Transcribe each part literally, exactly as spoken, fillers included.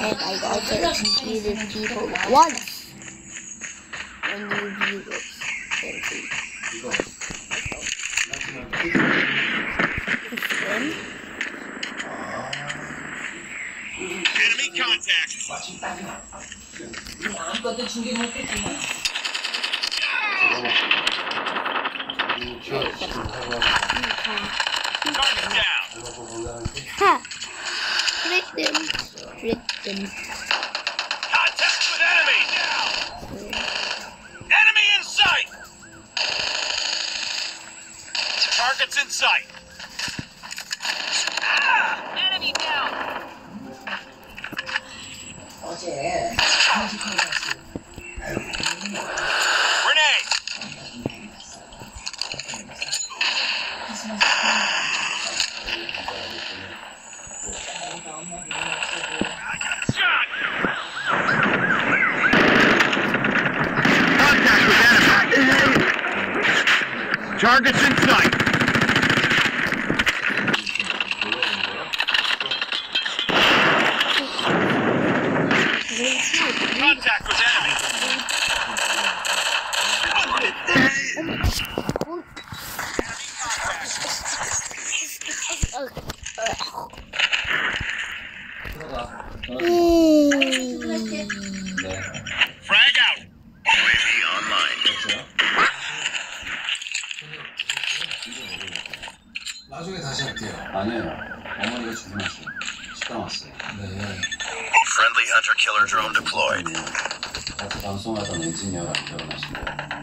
and I also executed people once. When you view this, can see. Enemy contact. Target down. Ha! Tricked him. Tricked him. Contact with enemy. Enemy in sight. Targets in sight. Ah! Enemy down. Grenade. Shot. Contact with enemy. Targets in sight. Contact with enemy. Frag out. U A V online. 나중에 다시 할게요. 아니에요. 어머니가 주문하시고 식당 왔어요. 네. Friendly hunter killer drone deployed. 같이 방송하던 엔지니어가 결혼하신대요.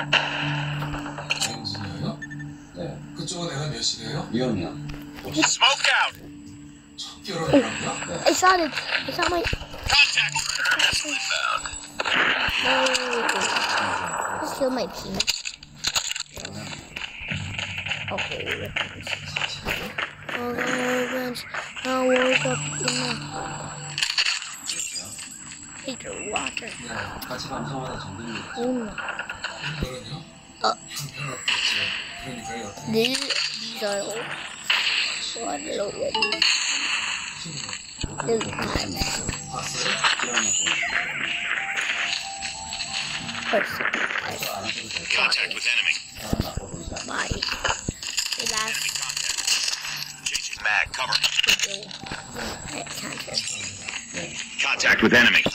엔지니어요? 네. 그쪽은 내가 몇 시래요? 이혼이요. Smoke out. 첫 결혼이라고요? I shot it. I shot my. Contact. Successfully found. No. Just kill my team. Okay. Oh, revenge. I woke up in the Peter Walker. 네. 같이 방송하다 정든이. Oh. 결혼이요? 어. 형편없겠지. 그러니까 여튼 These these are all swaddled already. This 봤어요? person. Contact with enemy. My the last Changing mag cover. video. I can't. Contact with enemy.